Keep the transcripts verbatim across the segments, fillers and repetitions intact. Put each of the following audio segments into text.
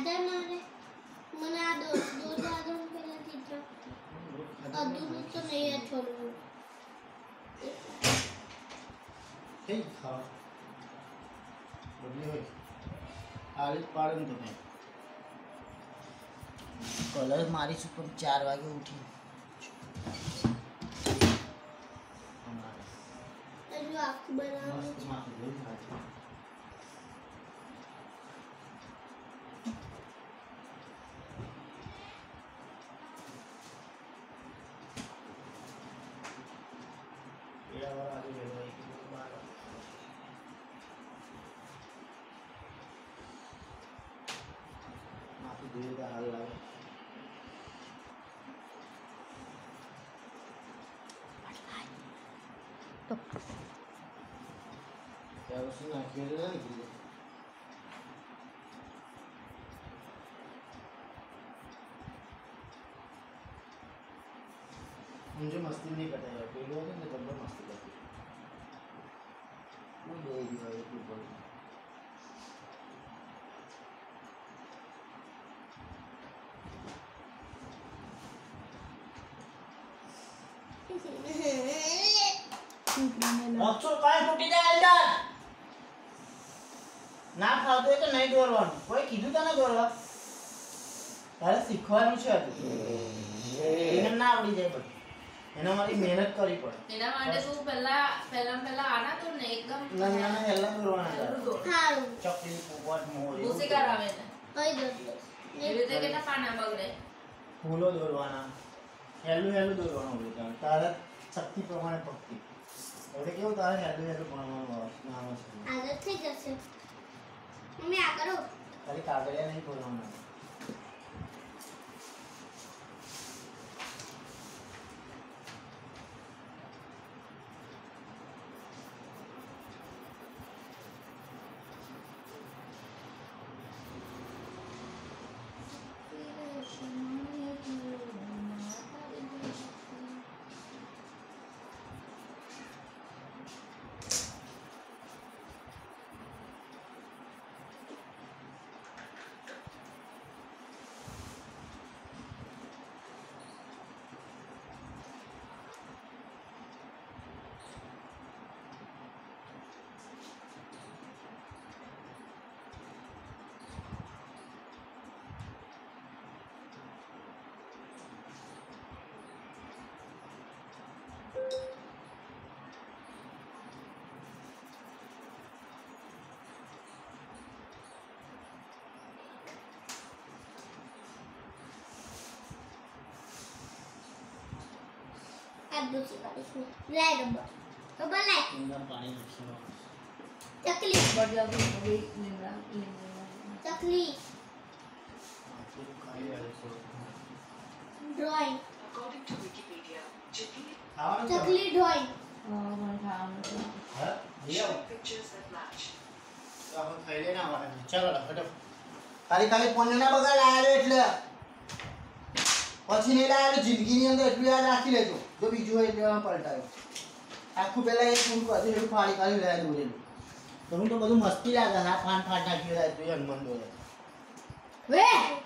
आधा ना रे મને આ દો દો દાદો પહેલા ચિત્ર અધૂરું તો નહીં है छोड़ो ठीक खा बदली होई आलित पाडन तो मैं कलर मारी सुपर चार वागे उठी अजू आँख बनाओ मस्त माथ धोई खाती क्या उसने अकेले नहीं किया मुझे मस्ती नहीं करता यार कोई लोग हैं जब बहुत मस्ती करते वो देगी भाई तू बोल अक्षर काय फुटी જાય અંદર ના ખાવતો હોય તો નહીં દોરવાનું કોઈ કીધું તને દોરવા તારે શીખવાનું છે હજુ એને ના આવડી જાય બધું એના માટે મહેનત કરવી પડે એના માટે તું પહેલા પહેલા પહેલા આના તો ને એકદમ ના ના હેલા દોરવાના હારું ચકલી પોપટ મોર ભૂસી કરાવે ને કઈ દો એવી રીતે કેટલા પાના બગડે ફૂલો દોરવાના હેલું હેલું દોરવાનું હોય તારે શક્તિ પ્રમાણે ભક્તિ એટલે કેવું તારે હેલું હેલું ભણવાનું નામ છે આદત થઈ જશે મમ્મી આ કરો ખાલી કાગળિયા નહીં બોલવાના अब दूसरी बात इसमें ले रबर रबर ले अंदर पानी रखियो चकली बढ़ जाओगे अभी निमरा निमरा चकली आपको खाई वाले सो drawing According to Wikipedia, chakli खाओ चकली ड्राइंग हां मन खाना हां लियो show pictures that match. આપણે ખાઈ લેના આવવાનું ચાલો ફટાફટ ખાલી ખાલી ફોન ના બગાડ આયો એટલે પછી નહીં લાવ્યો જિંદગીની અંદર એટલું યાદ રાખી લેજો જો બીજું હોય એટલે પલટાયો આખું પહેલા એક ફૂલ કાઢી એટલું ફાડી કાઢી લાવ્યા દોરેલું તો હું તો બધું મસ્તી લાગે ના ફાન ફાટ નાખી લાવ્યો તો હનુમાન દોરે वे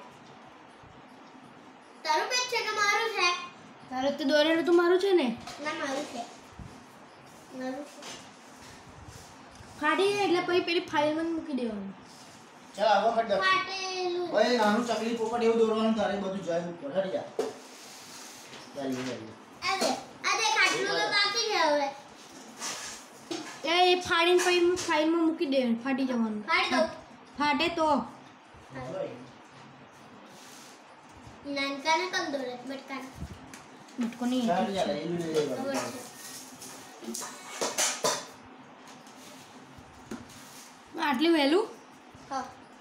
તારું પેજ છે કે મારું છે તારે તો દોરેલું તો મારું છે ને ના મારું છે મારું છે ફાટી જાય એટલે પછી પેલી ફાઇલમાં મૂકી દેવાનું ચાલ આવો હટ દે ફાટેલું ઓય નાનું ચકલી પોપટ એવું દોરવાનું તારે બધું જાય ઉપર હટી જા ચાલી ચાલી અરે અરે ખાટલું તો કાપી છે હવે એ એ ફાડીને પછી ફાઇલમાં મૂકી દેવાનું ફાટી જવાનું ફાડ દો ફાટે તો નાનકાને કમ દોરે બટકાને બટકો નહીં ચાલ ચાલ એલું લઈ ખબર લેવાનું છે આટલું વહેલું હા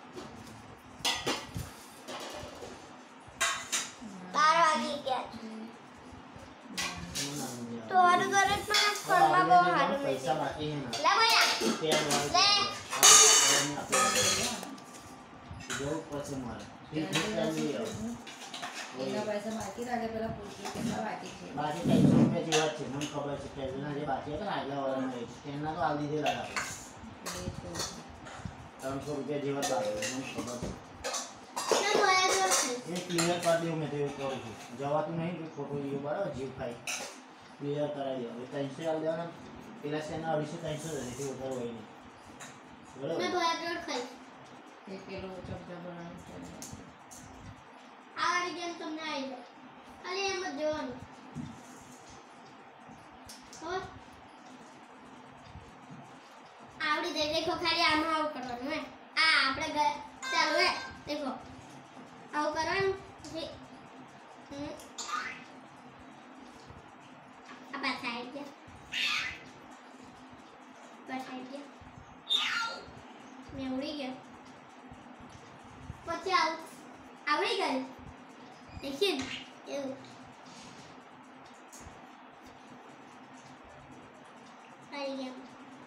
બાર વાગી ગયા છે તો હર ઘરે પણ ફોનમાં બહુ હારું પૈસા બાકી હે ના લે ભૈયા પેન લે જો પછી મારે ઠીક ચાલી એના પૈસા બાકી રાખે પેલા પૂછ્યું કેટલા બાકી છે બાકી ત્રણસો રૂપિયા જેવા છે મને ખબર છે પહેલાના જે બાકી હતા ને આગલા વાળાના તેના તો આલ દીધેલા હતા ત્રણસો રૂપિયા જેવા બાકી મને ખબર છે ધોયા જ છે. એ ક્લિયર કરી દઉં મેં તો એવું કહું છું જવાતું નહીં કે ખોટું એ બરાબર જીવ ખાઈ ક્લિયર કરાવી દો હવે ત્રણસો આલ દેવાના પેલા શેના અઢીસો ત્રણસો જ હશે વધારે હોય નહીં મેં બરાબર ધોયા જ ખાઈ. એક કિલો ચમચા બનાવ્યું છે. આ વાળી ગેમ તમને આવી જાય. ખાલી એમ જ જોવાનું. ખબર? આવડી જાય. દેખો ખાલી આમાં આવું કરવાનું હે. આ આપણે ગયા ચાલો હે દેખો આવું કરવાનું પછી હમ. આ પાછા આવી ગયા પાછા આવી ગયા મેં ઉડી ગયા પછી આવું આવડી ગયું દેખીએ ને એવું આવી ગયા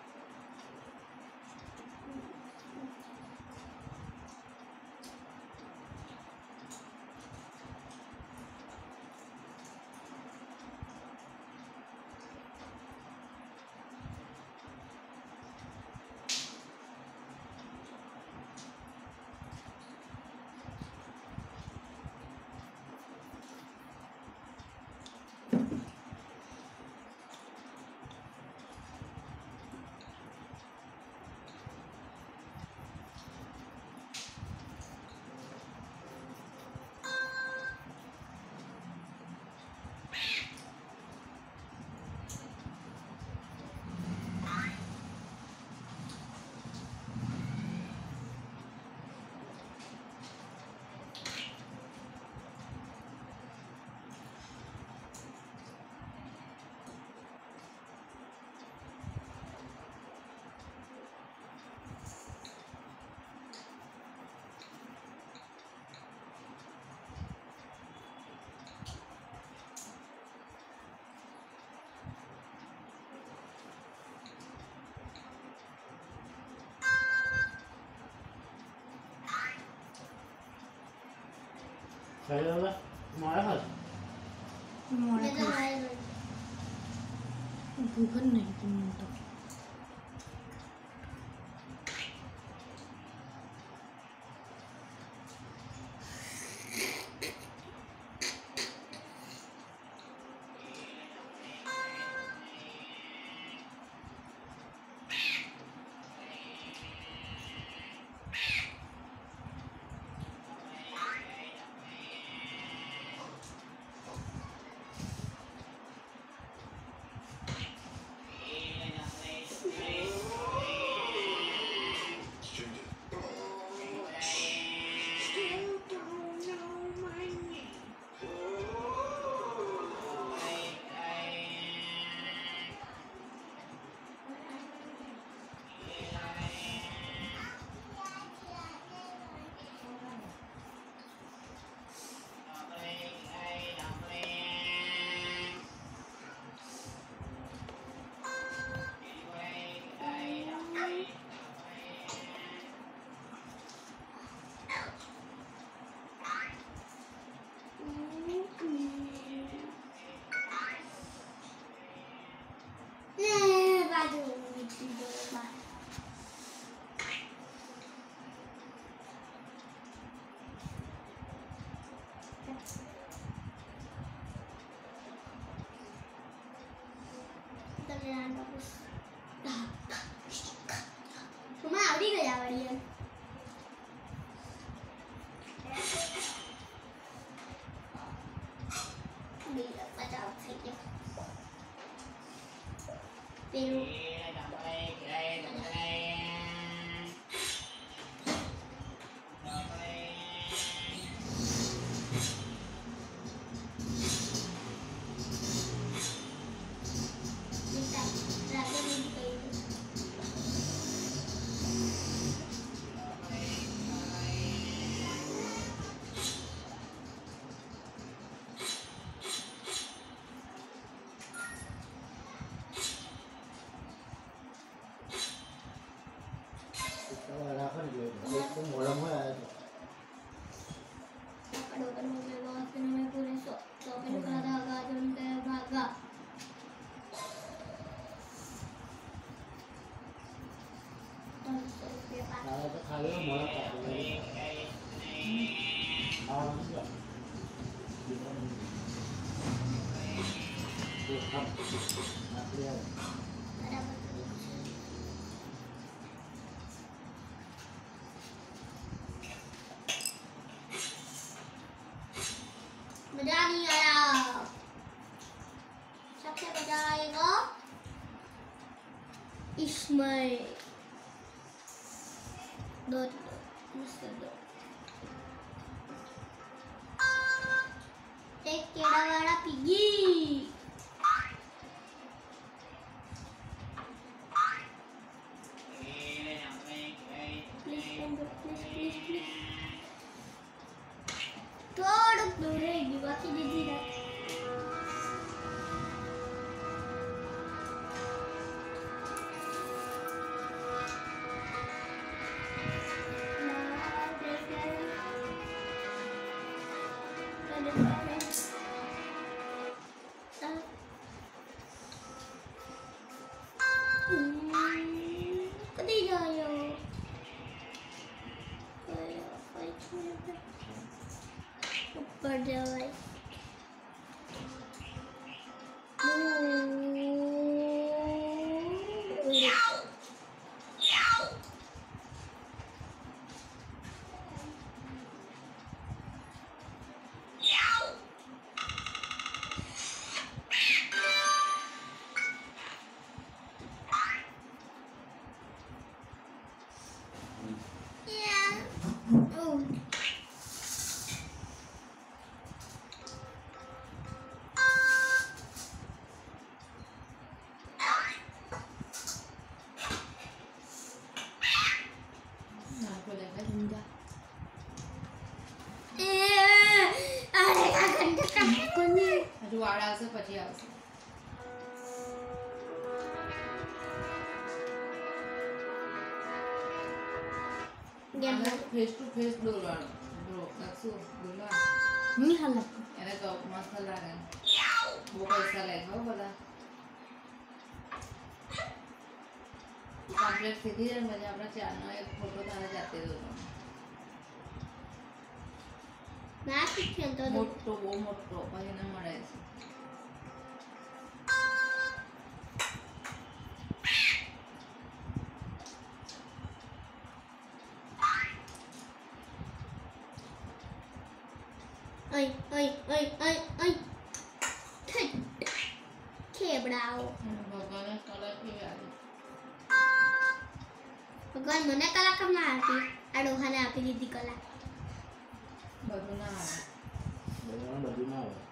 ચાલો હવે મારા હાલ મોડે મેં તો ખાઈ ધોયા જ ભૂખ જ નહીં તમને તો ને બાજુ મીઠી દોરમાં તમને આ બાબુ तुम्हें आवड़ी गया बढ़िया मेरा बचाव થઈ ગયો પેલું ચોખા આપણે બરાબર. मजा नहीं आया. सबसे मजा आएगा इसमें. दो मिस्टर दो. एक केड़ा वाला piggy. Please please please please. થોડુંક દૂર રહી ગયું બાકી દીધી રાખ. કદી જાયો ऊपर जाए. નાખો દેખાય ઊંધા. હજુ વાળ આવશે પછી આવશે. ફેસ ટુ ફેસ દોરવાનું. જો લખશું દોરવાનું. नहीं हल्ला એને તો મસ્ત લાગે. બહુ પૈસા લે હો બધા. કમ્પ્લીટ થઈ જાય ને પછી આપણા ચારનો એક ફોટો તારે જાતે દોરવાનો. मैं सीखी तो મોટો બહુ મોટો પછી એને મળે છે. आई आई आई आई आई खेबड़ाओ. અને ભગવાને કલર કેવી આવી. ભગવાન મને કલા કેમ ના આપી? આ ડોહાને આપી દીધી કલા. બધું ના આવે. બધામાં બધું ના આવે.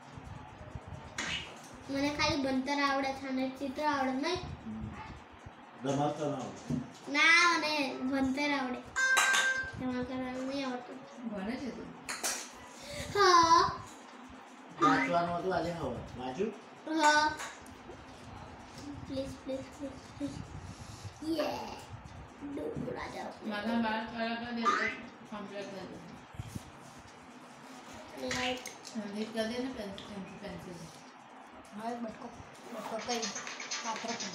મને ખાલી બંતર આવડે છે અને ચિત્ર આવડે નહીં. ધમાલ ના આવે. ના મને બંતર આવડે. ધમાલ કરવાનું નહીં આવડતું. ભણે છે તું. હા વાંચવાનું હતું આજે હવે વાંચ્યું. હા પ્લીઝ પ્લીઝ પ્લીઝ પ્લીઝ. યે ડોરા જાઓ. મારા બાર કલર કરી દે કમ્પ્લીટ કરી દે. લાઈક સંગીત કરી દે ને પેન્સિલ પેન્સિલ. हाय बटको बटको कई पात्र को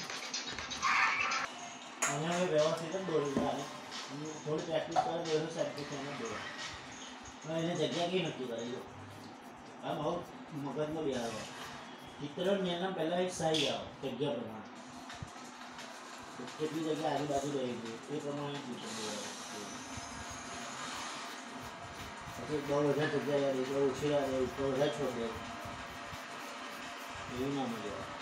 અને હવે વ્યવસ્થિત જ દોરી જાય. થોડી પ્રેક્ટિસ કરે તો એનું સેટિંગ થઈને દોરે. હવે એને જગ્યા કઈ નક્કી કરી દો. આ બહુ મગજનો બિહાર હોય. ચિત્ર એના પહેલાં એક સાઈ આવે જગ્યા પ્રમાણે. કેટલી જગ્યા આજુબાજુ રહી ગઈ એ પ્રમાણે ચિત્ર દોરાવે. પછી બહુ વધારે જગ્યા રહી બહુ ઓછી રહે તો વધારે છોડ દે એવું ના મજા આવે.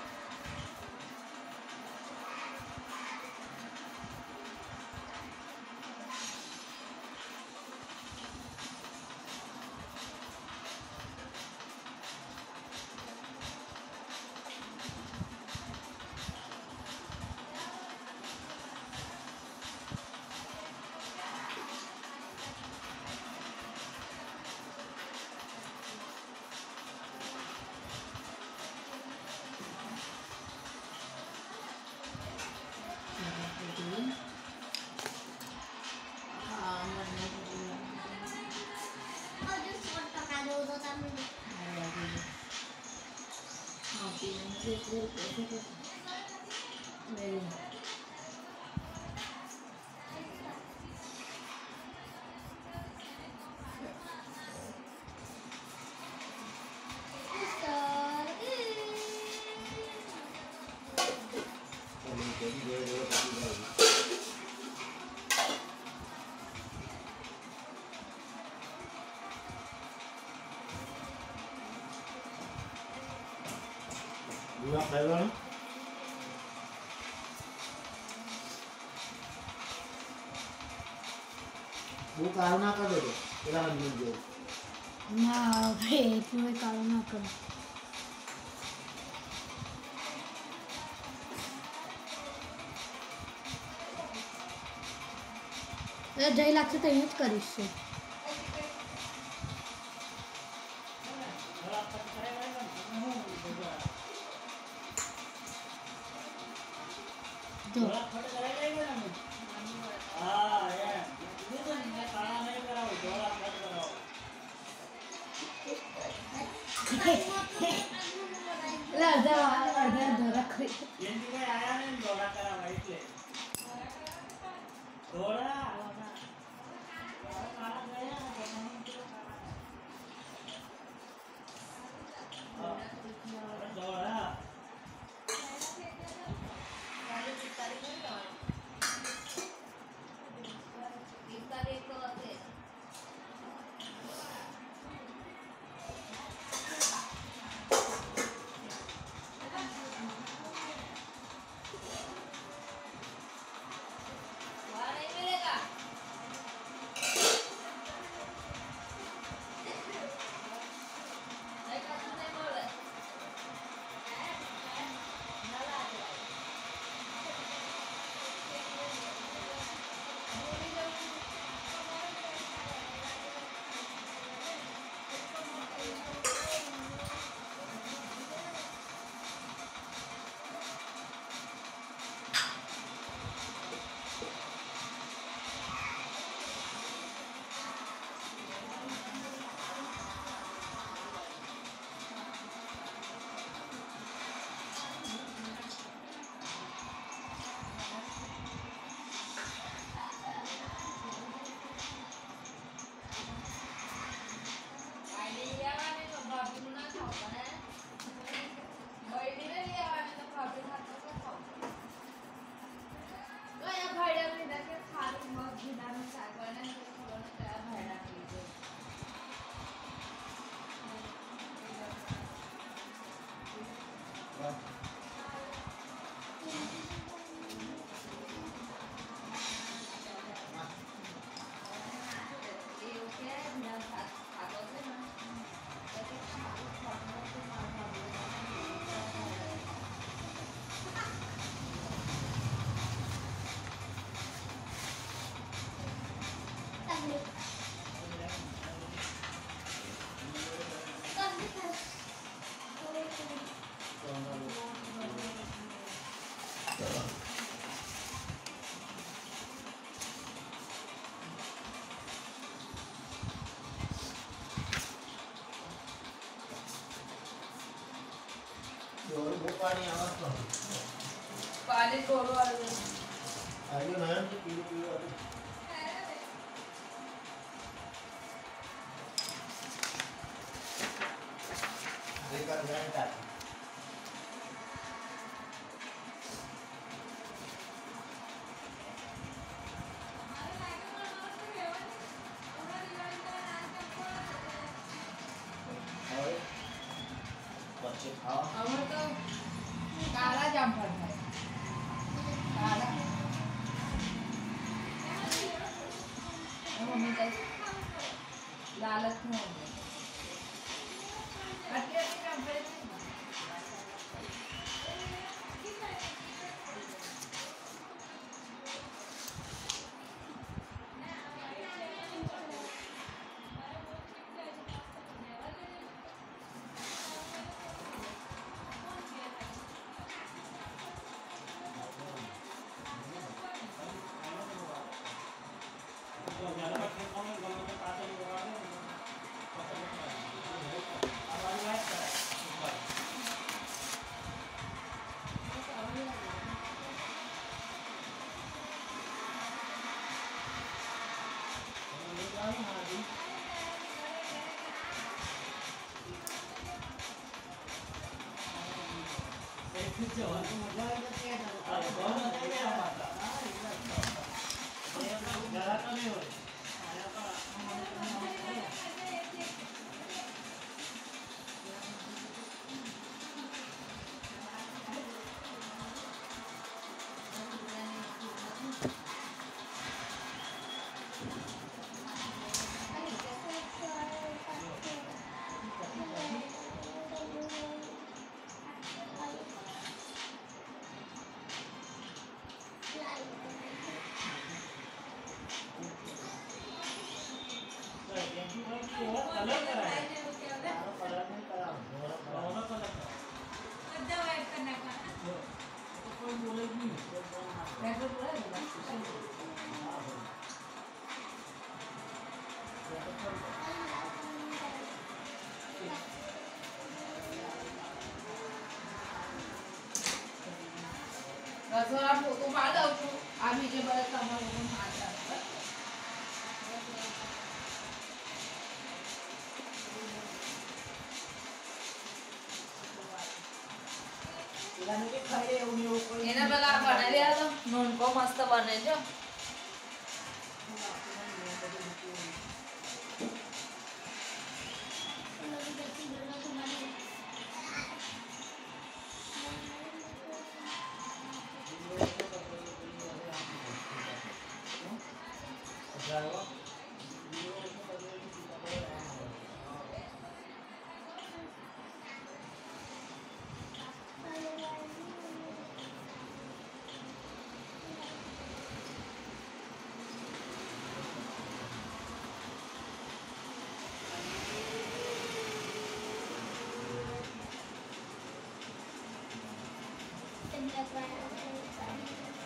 હજુ સો ટકા દો તો તમે. ગુલાબ ખાવાનું બહુ કાળું ના કરતો તો પેલા રંગીન જેવું ના હવે એટલું એ કાળું ના કરું એ જઈ લાગશે તો અહીંયા જ કરીશ છે જો એટલે અડધા અડધા અડધા રાખી પાણી આવતો પાણી કોરું આવે આજે નયન થી પીળું પીળું હતું દેખા ગ્રાન્ડ અમાર તો કાળા જામફળ થાય કાળા મમ્મી કઈ લાલચ નો આટલી આટલી જામફળ कलर कराए तारो कलर नहीं कराओ दोनों कलर तो कोई बोलेगी नहीं कोई बोलना पेट्रोल पूरा है ना? રસોડા પોતું પાડ દઉં છું આ બીજે બધા તમારું હાથ આવે પેલાને કે ખાઈ લે એવું ને એવું કોઈ એના પેલા બનાવી આ તો નોનકો મસ્ત બને છે જાઓ Thank you.